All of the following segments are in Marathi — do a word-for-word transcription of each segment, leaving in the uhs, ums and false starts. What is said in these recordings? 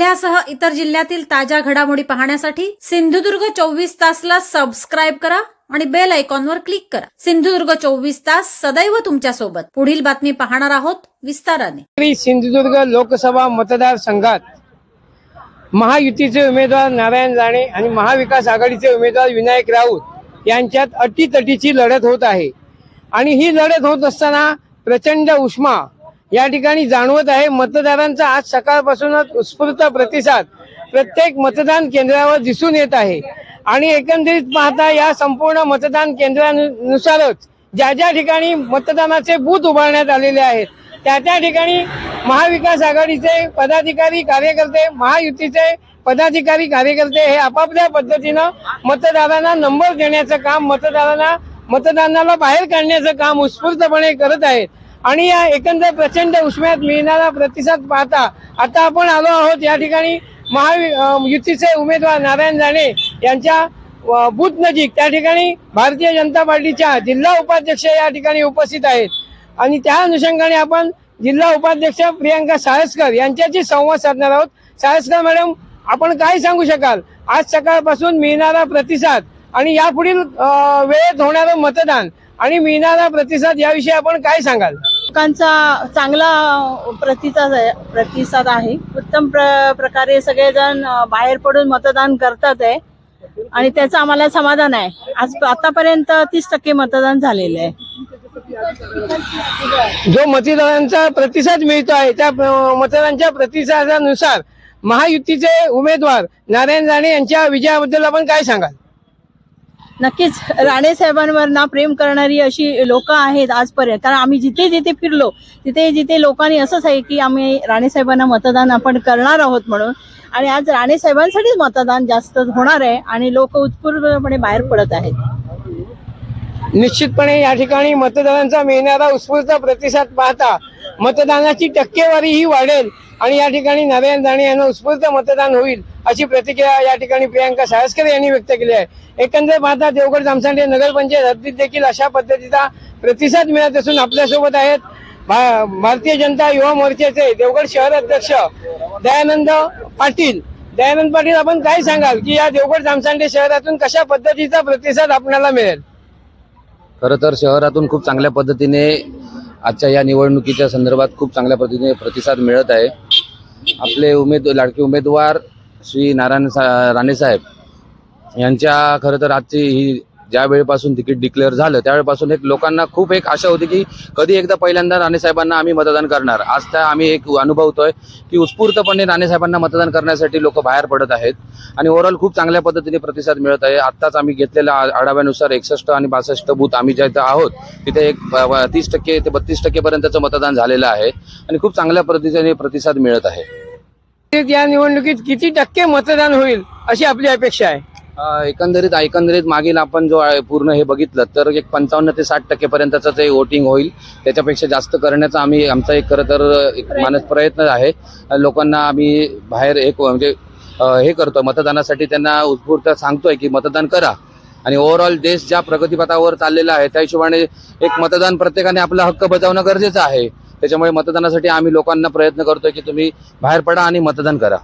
जिल्ह्यासह इतर जिल्ह्यातील ताज्या घडामोडी पाहण्यासाठी सिंधुदुर्ग चोवीस तासला सबस्क्राइब करा आणि बेल आयकॉनवर क्लिक करा। सिंधुदुर्ग चोवीस तास सदैव तुमच्या सोबत। पुढील बातमी पाहणार आहोत विस्ताराने। सिंधुदुर्ग लोकसभा मतदारसंघात महायुतीचे उमेदवार नारायण राणे आणि महाविकास आघाडीचे उमेदवार विनायक राऊत यांच्यात अटीतटीची लढत होत आहे आणि ही लढत होत असताना प्रचंड उष्मा या ठिकाणी जाणवत आहे। मतदारांचा आज सकाळपासूनच उत्स्फूर्त प्रतिसाद प्रत्येक मतदान केंद्रावर दिसून येत आहे आणि एकंदरीत पाहता या संपूर्ण मतदान केंद्रानुसारच ज्या ज्या ठिकाणी मतदानाचे बूथ उभारण्यात आलेले आहेत त्या त्या ठिकाणी महाविकास आघाडीचे पदाधिकारी कार्यकर्ते, महायुतीचे पदाधिकारी कार्यकर्ते हे आपापल्या पद्धतीनं मतदारांना नंबर देण्याचं काम, मतदारांना मतदानाला बाहेर काढण्याचं काम उत्स्फूर्तपणे करत आहेत आणि या एकंदर प्रचंड उष्म्यात मिळणारा प्रतिसाद पाहता आता आपण आलो आहोत या ठिकाणी महायुतीचे उमेदवार नारायण राणे यांच्या बूथ नजीक। त्या ठिकाणी भारतीय जनता पार्टीच्या जिल्हा उपाध्यक्ष या ठिकाणी उपस्थित आहेत आणि त्या अनुषंगाने आपण जिल्हा उपाध्यक्ष प्रियंका साळसकर यांच्याशी संवाद साधणार आहोत। साळसकर मॅडम, आपण काय सांगू शकाल आज सकाळपासून मिळणारा प्रतिसाद आणि यापुढील वेळेत होणारं मतदान आणि मिळणारा प्रतिसाद याविषयी आपण काय सांगाल? लोकांचा चांगला प्रतिसाद प्रतिसाद आहे। उत्तम प्र, प्रकारे सगळेजण बाहेर पडून मतदान करतात आहे आणि त्याचं आम्हाला समाधान आहे। आज आतापर्यंत तीस टक्के मतदान झालेलं आहे। जो मतदारांचा प्रतिसाद मिळतो आहे त्या मतदारांच्या प्रतिसादानुसार महायुतीचे उमेदवार नारायण राणे यांच्या विजयाबद्दल आपण काय सांगाल? नक्कीच राणे साहेबांवर ना प्रेम करणारी अशी लोक आहेत आजपर्यंत, कारण आम्ही जिथे जिथे फिरलो तिथे जिथे लोकांनी असंच आहे की आम्ही राणे साहेबांना मतदान आपण करणार आहोत म्हणून, आणि आज राणे साहेबांसाठीच मतदान जास्त होणार आहे आणि लोक उत्स्फूर्तपणे बाहेर पडत आहेत। निश्चितपणे या ठिकाणी मतदारांचा मिळणारा उत्स्फूर्त प्रतिसाद पाहता मतदानाची टक्केवारी ही वाढेल आणि या ठिकाणी नारायण राणे यांना उत्स्फूर्त मतदान होईल अशी प्रतिक्रिया या ठिकाणी प्रियंका साळसकर यांनी व्यक्त केली आहे। एकंदर पाहता देवगड जामसांडे नगरपंचायत हद्दीत देखील अशा पद्धतीचा प्रतिसाद मिळत असून आपल्यासोबत आहेत भारतीय जनता युवा मोर्चाचे देवगड शहर अध्यक्ष दयानंद पाटील। दयानंद पाटील, आपण काय सांगाल की या देवगड जामसांडे शहरातून कशा पद्धतीचा प्रतिसाद आपल्याला मिळेल? खरं तर शहरातून खूप चांगल्या पद्धतीने आजच्या या निवडणुकीच्या संदर्भात खूप चांगल्या पद्धतीने प्रतिसाद मिळत आहे। आपले उमेद लाडके उमेदवार श्री नारायण राणे साहेब यांच्या खरं तर आजची ही ज्या वेळेपासून तिकीट डिक्लेअर झालं त्यावेळेपासून एक लोकांना खूप एक आशा होती की कधी एकदा पहिल्यांदा राणे साहेबांना आम्ही मतदान करणार। आज त्या आम्ही एक अनुभवतोय की उत्स्फूर्तपणे राणे साहेबांना मतदान करण्यासाठी लोक बाहेर पडत आहेत आणि ओव्हरऑल खूप चांगल्या पद्धतीने प्रतिसाद मिळत आहे। आत्ताच आम्ही घेतलेल्या आढाव्यानुसार एकसष्ट आणि बासष्ट बूथ आम्ही जिथे आहोत तिथे एक तीस टक्के ते बत्तीस टक्के पर्यंतचं मतदान झालेलं आहे आणि खूप चांगल्या पद्धतीने प्रतिसाद मिळत आहे। या निवडणुकीत किती टक्के मतदान होईल अशी आपली अपेक्षा आहे? एकंदरीत एकंदरीत मागील आपण जो पूर्ण हे बघितलं तर एक पंचावन्न ते साठ टक्के पर्यंतच ते वोटिंग होईल। त्याच्यापेक्षा जास्त करण्याचा आम्ही आमचा एक खरं तर एक मानस प्रयत्न आहे। लोकांना आम्ही बाहेर एक म्हणजे हे करतोय मतदानासाठी, त्यांना उत्स्फूर्त सांगतोय की मतदान करा आणि ओव्हरऑल देश ज्या प्रगतीपथावर चाललेला आहे त्या हिशोबाने एक मतदान प्रत्येकाने आपला हक्क बजावणं गरजेचं आहे। त्याच्यामुळे मतदानासाठी आम्ही लोकांना प्रयत्न करतोय की तुम्ही बाहेर पडा आणि मतदान करा।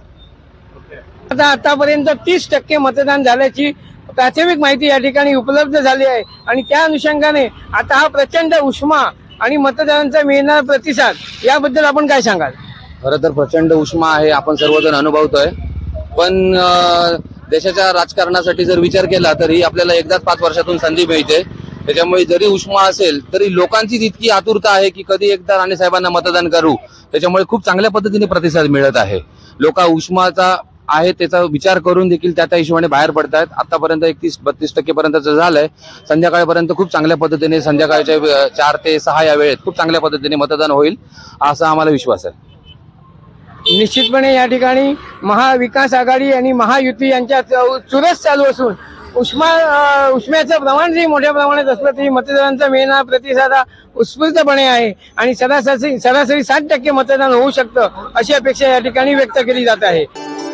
आता आतापर्यंत तीस टक्के मतदान झाल्याची प्राथमिक माहिती या ठिकाणी उपलब्ध झाली आहे आणि त्या अनुषंगाने आता हा प्रचंड उष्मा आणि मतदारांचा मिळणारा प्रतिसाद याबद्दल आपण काय सांगाल? खरं तर प्रचंड उष्मा आहे, आपण सर्वजण अनुभवतोय, पण देशाच्या राजकारणासाठी जर विचार केला तर ही आपल्याला एकदाच पाच वर्षातून संधी मिळते। त्याच्यामुळे जरी उष्मा असेल तरी लोकांची इतकी आतुरता आहे की कधी एकदा राणे साहेबांना मतदान करू। त्याच्यामुळे खूप चांगल्या पद्धतीने प्रतिसाद मिळत आहे। लोक उष्माचा आहे त्याचा विचार करून देखील त्या त्या हिशोबाने बाहेर पडतायत। आतापर्यंत एकतीस बत्तीस टक्के पर्यंतचं झालंय। संध्याकाळपर्यंत खूप चांगल्या पद्धतीने संध्याकाळच्या चार ते सहा या वेळेत खूप चांगल्या पद्धतीने मतदान होईल असा आम्हाला विश्वास आहे। निश्चितपणे या ठिकाणी महाविकास आघाडी आणि महायुती यांच्यात चुरस चालू असून उष्मा उष्म्याचं प्रमाण जरी मोठ्या प्रमाणात असलं तरी मतदारांचा मिळणारा प्रतिसाद उत्स्फूर्तपणे आहे आणि सरासरी सरासरी साठ टक्के मतदान होऊ शकतं अशी अपेक्षा या ठिकाणी व्यक्त केली जात आहे।